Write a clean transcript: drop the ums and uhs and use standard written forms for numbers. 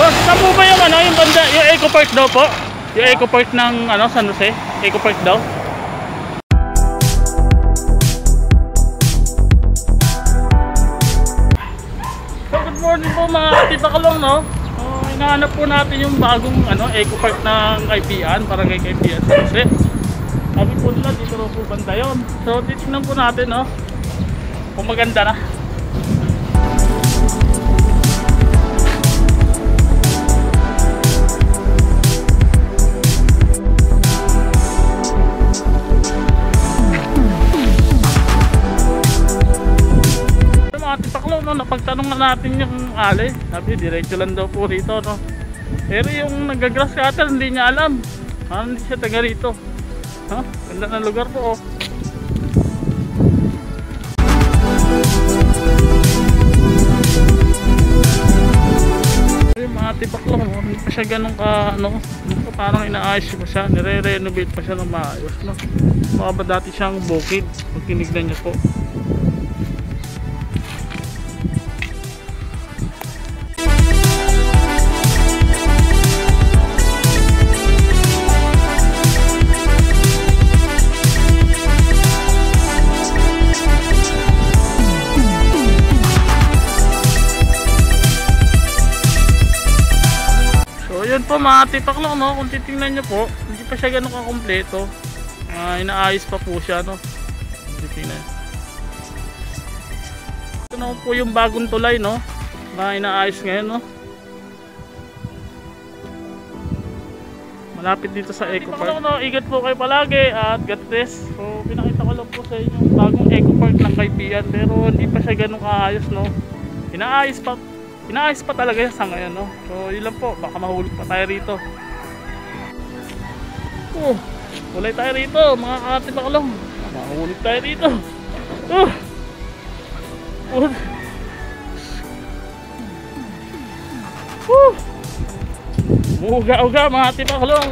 Boss, saan po ba yung ano, yung banda, yung Eco Park daw po? Yung Eco Park ng ano, San Jose? Eco Park daw? So, good morning po mga tita kalong, no? Hinahanap po natin yung bagong ano, Eco Park ng Kaibian, para kay Kaibian San Jose. Sabi po nila, dito rin po banda yun. So, titignan po natin, no? Kung maganda na. No, napagtanong na natin yung ali, sabi diretso lang daw po rito, no? Pero yung nagagrass cutter hindi niya alam, hindi siya taga rito. Ganda na lugar po, oh. Yung mga tipaklong, hindi pa siya ganun ka, ano, parang inaayos pa siya, nire-renovate pa siya ng maayos, no? Baka ba dati siyang bukid, pag tinignan niya po. Yun po mga tipaklong, no? Kung titingnan nyo po, hindi pa siya ganun kakompleto. Inaayos pa po siya, no? Titingnan. Ito na po yung bagong tulay, no? Inaayos ngayon, no? Malapit dito sa Eco Park. No? Ingat po kayo palagi at God bless. So pinakita ko lang po sa inyo yung bagong Eco Park ng Kaibian, pero hindi pa siya ganun kaayos, no? Inaayos pa talaga sa ngayon, no? So yun lang po, baka mahulog pa tayo rito. Ulay tayo rito mga katipaklong, mahulog tayo rito. Uga-uga mga katipaklong.